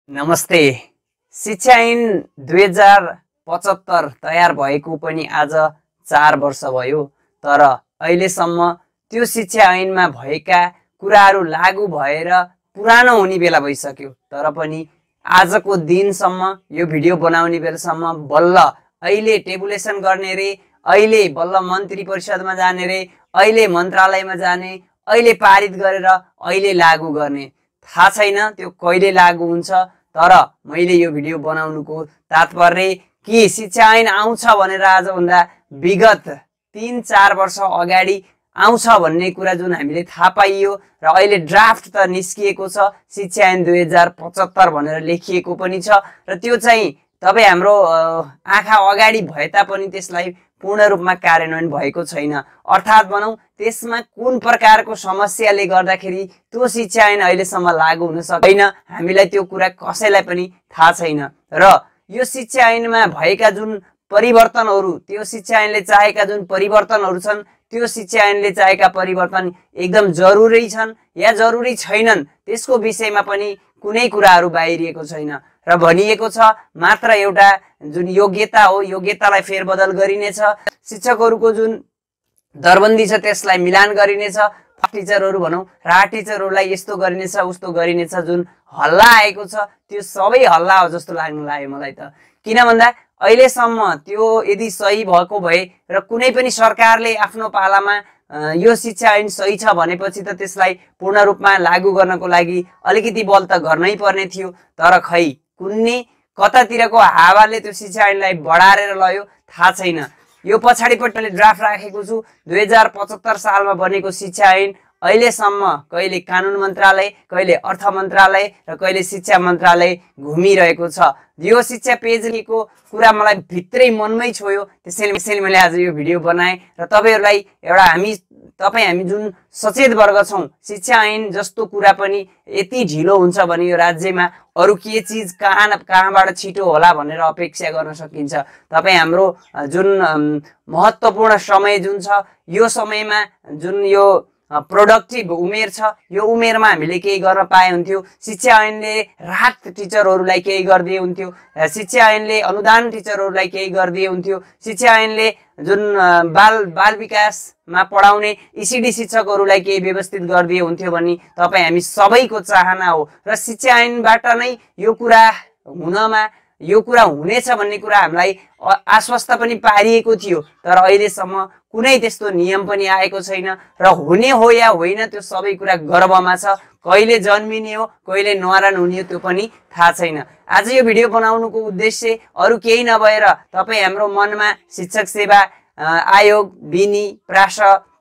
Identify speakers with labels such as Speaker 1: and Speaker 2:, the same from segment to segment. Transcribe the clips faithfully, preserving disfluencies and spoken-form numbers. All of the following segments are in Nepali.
Speaker 1: नमस्ते। शिक्षा ऐन दुई हजार पचहत्तर तयार भएको पनि आज चार वर्ष भयो, तर अहिलेसम्म त्यो शिक्षा ऐनमा भएका कुराहरू लागू भएर पुरानो हुने बेला भइसक्यो। तर पनि आजको दिनसम्म यो भिडियो बनाउने बेलासम्म बल्ल अहिले टेबुलेसन गर्ने रे, अहिले बल्ल मन्त्री परिषदमा जाने रे, अहिले मन्त्रालयमा जाने, अहिले पारित गरेर अहिले लागू गर्ने थाहा छैन त्यो कहिले लागू हुन्छ। तर मैले यो भिडियो बनाउनुको तात्पर्य कि शिक्षा ऐन आउँछ भनेर आजभन्दा विगत तीन चार वर्ष अगाडि आउँछ भन्ने कुरा जुन हामीले थाहा पाइयो र अहिले ड्राफ्ट त निस्किएको छ, शिक्षा ऐन दुई हजार पचहत्तर भनेर लेखिएको पनि छ र त्यो चाहिँ तपाईँ हाम्रो आँखा अगाडि भए तापनि त्यसलाई पूर्ण रूपमा कार्यान्वयन भएको छैन। अर्थात् भनौँ त्यसमा कुन प्रकारको समस्याले गर्दाखेरि त्यो शिक्षा ऐन अहिलेसम्म लागू हुन सक्दैन, हामीलाई त्यो कुरा कसैलाई पनि थाहा छैन। र यो शिक्षा ऐनमा भएका जुन परिवर्तनहरू, त्यो शिक्षा ऐनले चाहेका जुन परिवर्तनहरू छन्, त्यो शिक्षा ऐनले चाहेका परिवर्तन एकदम जरुरी छन् या जरुरी छैनन्, त्यसको विषयमा पनि कुनै कुराहरू बाहिरिएको छैन र भनिएको छ मात्र एउटा जुन योग्यता हो, योग्यतालाई फेरबदल गरिनेछ, शिक्षकहरूको जुन दरबन्दी छ त्यसलाई मिलान गरिनेछ, टिचरहरू भनौँ रा टिचरहरूलाई यस्तो गरिनेछ उस्तो गरिनेछ जुन हल्ला आएको छ त्यो सबै हल्ला हो जस्तो लाग्न लाग्यो मलाई त। किन भन्दा अहिलेसम्म त्यो यदि सही भएको भए र कुनै पनि सरकारले आफ्नो पालामा यो शिक्षा ऐन सही छ भनेपछि त त्यसलाई पूर्ण रूपमा लागू गर्नको लागि अलिकति बल त गर्नै पर्ने थियो। तर खै कुनै कतातिरको हावाले त्यो शिक्षा ऐनलाई बढारेर लयो थाहा छैन। यो पछाडिपट्टि मैले ड्राफ्ट राखेको छु, दुई हजार पचहत्तर सालमा बनेको शिक्षा ऐन अहिलेसम्म कहिले कानुन मन्त्रालय, कहिले अर्थ मन्त्रालय र कहिले शिक्षा मन्त्रालय घुमिरहेको छ। यो शिक्षा पेजको कुरा मलाई भित्रै मनमै छोयो, त्यसैले त्यसैले मैले आज यो भिडियो बनाएँ र तपाईँहरूलाई एउटा हामी तपाईँ हामी जुन सचेत वर्ग छौँ, शिक्षा ऐन जस्तो कुरा पनि यति ढिलो हुन्छ भने यो राज्यमा अरू के चिज कहाँ कहाँबाट छिटो होला भनेर अपेक्षा गर्न सकिन्छ। तपाईँ हाम्रो जुन महत्त्वपूर्ण समय जुन छ, यो समयमा जुन यो प्रोडक्टिभ उमेर छ, यो उमेरमा हामीले केही गर्न पाए हुन्थ्यो। शिक्षा ऐनले राहत टिचरहरूलाई केही गरिदिए हुन्थ्यो, शिक्षा ऐनले अनुदान टिचरहरूलाई केही गरिदिए हुन्थ्यो, शिक्षा ऐनले जुन बाल बाल विकासमा पढाउने इसिडी शिक्षकहरूलाई केही व्यवस्थित गरिदिए हुन्थ्यो भन्ने तपाईँ हामी सबैको चाहना हो र शिक्षा ऐनबाट नै यो कुरा हुनमा यो कुरा हुनेछ भन्ने कुरा हामीलाई आश्वस्त पनि पारिएको थियो। तर अहिलेसम्म कुनै त्यस्तो नियम पनि आएको छैन र हुने हो या होइन त्यो सबै कुरा गर्वमा छ। कहिले जन्मिने हो कहिले न्वारान हुने हो त्यो पनि थाहा छैन। आज यो भिडियो बनाउनुको उद्देश्य अरू केही नभएर तपाईँ हाम्रो मनमा शिक्षक सेवा आयोग बिनी प्रास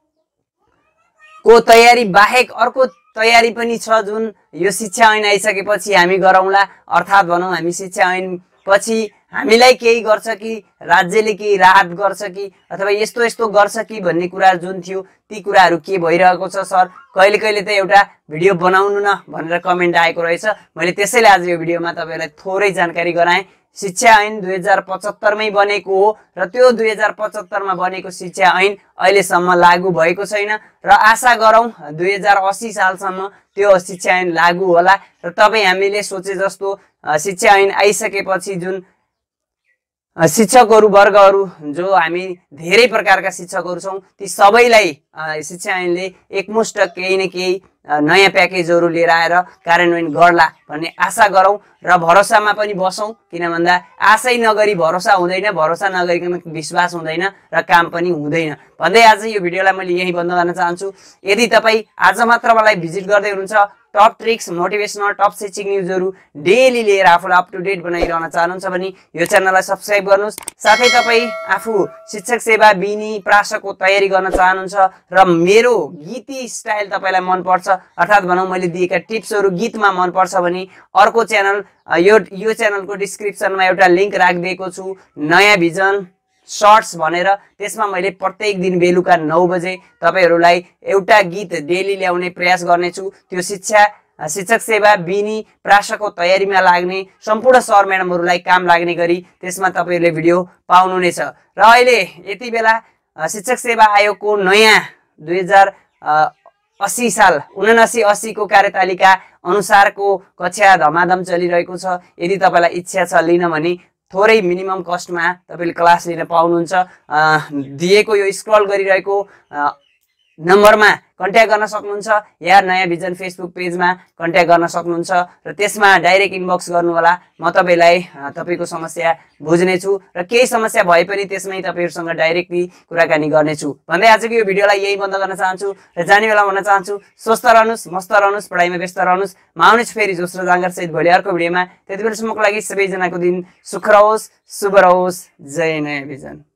Speaker 1: को तयारी बाहेक अर्को तयारी पनि छ जुन यो शिक्षा ऐन आइसकेपछि हामी गरौँला। अर्थात् भनौँ हामी शिक्षा ऐन पछि हामीलाई केही गर्छ कि राज्यले केही राहत गर्छ कि अथवा यस्तो यस्तो गर्छ कि भन्ने कुरा जुन थियो ती कुराहरू के भइरहेको छ सर, कहिले कहिले त एउटा भिडियो बनाउनु न भनेर कमेन्ट आएको रहेछ। मैले त्यसैले आज यो भिडियोमा तपाईँलाई थोरै जानकारी गराएँ। शिक्षा ऐन दुई हजार पचहत्तरमै बनेको हो र त्यो दुई हजार पचहत्तरमा बनेको शिक्षा ऐन अहिलेसम्म लागू भएको छैन र आशा गरौँ दुई हजार अस्सी सालसम्म त्यो शिक्षा ऐन लागू होला र तपाईँ हामीले सोचे जस्तो शिक्षा ऐन आइसकेपछि जुन शिक्षकहरू वर्गहरू जो हामी धेरै प्रकारका शिक्षकहरू छौँ ती सबैलाई शिक्षा ऐनले एकमुष्ट केही न केही नयाँ प्याकेजहरू लिएर आएर कार्यान्वयन गर्ला भन्ने आशा गरौँ र भरोसामा पनि बसौँ। किन भन्दा आशै नगरी भरोसा हुँदैन, भरोसा नगरिकन विश्वास हुँदैन र काम पनि हुँदैन भन्दै आज यो भिडियोलाई मैले यहीँ बन्द गर्न चाहन्छु। यदि तपाईँ आज मात्र मलाई भिजिट गर्दै हुनुहुन्छ, टप ट्रिक्स मोटिभेसनल टप शिक्षक न्युजहरू डेली लिएर आफूलाई अप टु डेट बनाइरहन चाहनुहुन्छ भने यो च्यानललाई सब्सक्राइब गर्नुहोस्। साथै तपाईँ आफू शिक्षक सेवा बिनी प्रासको तयारी गर्न चाहनुहुन्छ र मेरो गीती स्टाइल तपाईँलाई मनपर्छ, अर्थात् भनौँ मैले दिएका टिप्सहरू गीतमा मनपर्छ भने अर्को च्यानल यो यो च्यानलको डिस्क्रिप्सनमा एउटा लिङ्क राखिदिएको छु, नयाँ भिजन सर्ट्स भनेर। त्यसमा मैले प्रत्येक दिन बेलुका नौ बजे तपाईँहरूलाई एउटा गीत डेली ल्याउने प्रयास गर्नेछु। त्यो शिक्षा शिक्षक सेवा बिनी प्रासको तयारीमा लाग्ने सम्पूर्ण सर म्याडमहरूलाई काम लाग्ने गरी त्यसमा तपाईँहरूले भिडियो पाउनु नै छ। र अहिले यति बेला शिक्षक सेवा आयोगको नयाँ दुई हजार अस्सी साल उनासी अस्सी को कार्यतालिका अनुसारको कक्षा धमाधम चलिरहेको छ। यदि तपाईँलाई इच्छा छ लिन भने थोरै मिनिमम कस्टमा तपाईँले क्लास लिन पाउनुहुन्छ। दिएको यो स्क्रल गरिरहेको नम्बरमा कन्ट्याक्ट गर्न सक्नुहुन्छ या नयाँ भिजन फेसबुक पेजमा कन्ट्याक्ट गर्न सक्नुहुन्छ र त्यसमा डाइरेक्ट इनबक्स गर्नु होला। म तपाईँलाई तपाईँको समस्या बुझ्नेछु र केही समस्या भए पनि त्यसमै तपाईँहरूसँग डाइरेक्टली कुराकानी गर्नेछु भन्दै आजको यो भिडियोलाई यही बन्द गर्न चाहन्छु र जाने बेला भन्न चाहन्छु स्वस्थ रहनुहोस्, मस्त रहनुहोस्, पढाइमा व्यस्त रहनुहोस्। म आउनेछु फेरि जोस र जाँगर सहित भोलि अर्को भिडियोमा। त्यति बेलासम्मको लागि सबैजनाको दिन सुख रहोस्, शुभ रहोस्। जय नयाँ भिजन।